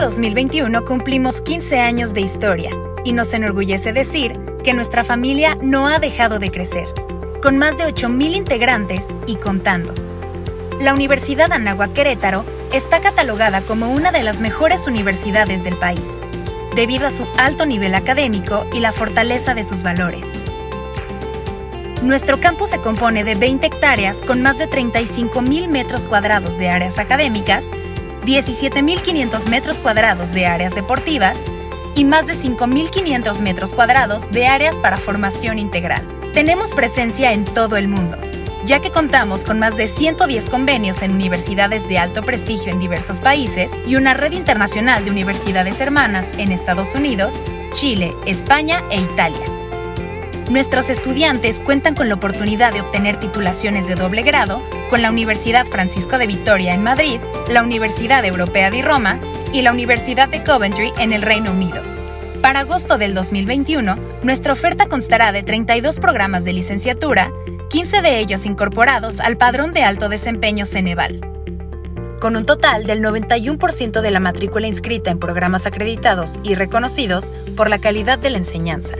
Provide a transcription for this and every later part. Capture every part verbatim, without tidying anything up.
dos mil veintiuno cumplimos quince años de historia y nos enorgullece decir que nuestra familia no ha dejado de crecer, con más de ocho mil integrantes y contando. La Universidad Anáhuac Querétaro está catalogada como una de las mejores universidades del país, debido a su alto nivel académico y la fortaleza de sus valores. Nuestro campus se compone de veinte hectáreas con más de treinta y cinco mil metros cuadrados de áreas académicas, diecisiete mil quinientos metros cuadrados de áreas deportivas y más de cinco mil quinientos metros cuadrados de áreas para formación integral. Tenemos presencia en todo el mundo, ya que contamos con más de ciento diez convenios en universidades de alto prestigio en diversos países y una red internacional de universidades hermanas en Estados Unidos, Chile, España e Italia. Nuestros estudiantes cuentan con la oportunidad de obtener titulaciones de doble grado con la Universidad Francisco de Vitoria en Madrid, la Universidad Europea de Roma y la Universidad de Coventry en el Reino Unido. Para agosto del dos mil veintiuno, nuestra oferta constará de treinta y dos programas de licenciatura, quince de ellos incorporados al Padrón de Alto Desempeño Ceneval. Con un total del noventa y uno por ciento de la matrícula inscrita en programas acreditados y reconocidos por la calidad de la enseñanza.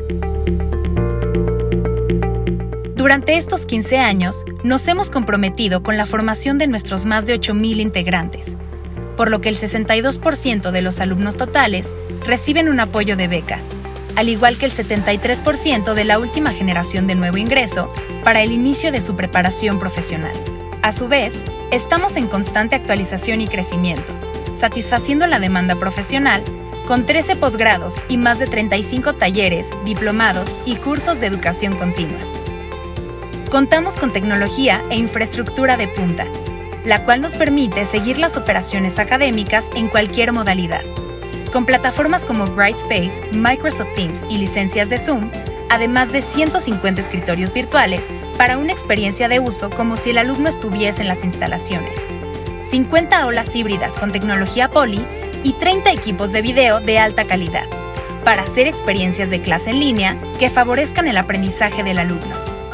Durante estos quince años, nos hemos comprometido con la formación de nuestros más de ocho mil integrantes, por lo que el sesenta y dos por ciento de los alumnos totales reciben un apoyo de beca, al igual que el setenta y tres por ciento de la última generación de nuevo ingreso para el inicio de su preparación profesional. A su vez, estamos en constante actualización y crecimiento, satisfaciendo la demanda profesional con trece posgrados y más de treinta y cinco talleres, diplomados y cursos de educación continua. Contamos con tecnología e infraestructura de punta, la cual nos permite seguir las operaciones académicas en cualquier modalidad. Con plataformas como Brightspace, Microsoft Teams y licencias de Zoom, además de ciento cincuenta escritorios virtuales para una experiencia de uso como si el alumno estuviese en las instalaciones, cincuenta aulas híbridas con tecnología Poly y treinta equipos de video de alta calidad, para hacer experiencias de clase en línea que favorezcan el aprendizaje del alumno.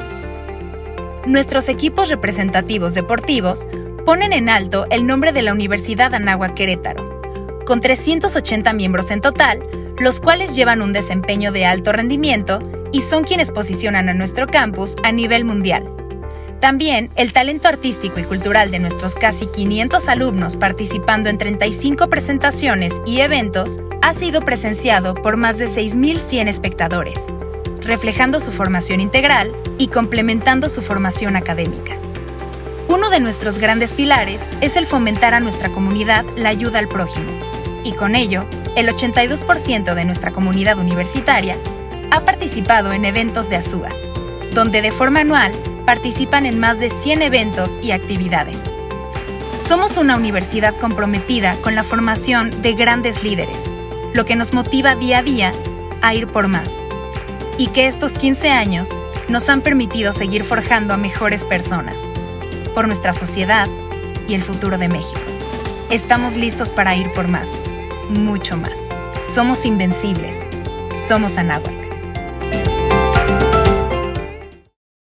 Nuestros equipos representativos deportivos ponen en alto el nombre de la Universidad Anáhuac Querétaro, con trescientos ochenta miembros en total, los cuales llevan un desempeño de alto rendimiento y son quienes posicionan a nuestro campus a nivel mundial. También, el talento artístico y cultural de nuestros casi quinientos alumnos participando en treinta y cinco presentaciones y eventos ha sido presenciado por más de seis mil cien espectadores, reflejando su formación integral y complementando su formación académica. Uno de nuestros grandes pilares es el fomentar a nuestra comunidad la ayuda al prójimo, y con ello, el ochenta y dos por ciento de nuestra comunidad universitaria ha participado en eventos de ASUA, donde de forma anual participan en más de cien eventos y actividades. Somos una universidad comprometida con la formación de grandes líderes, lo que nos motiva día a día a ir por más, y que estos quince años nos han permitido seguir forjando a mejores personas, por nuestra sociedad y el futuro de México. Estamos listos para ir por más, mucho más. Somos invencibles. Somos Anáhuac.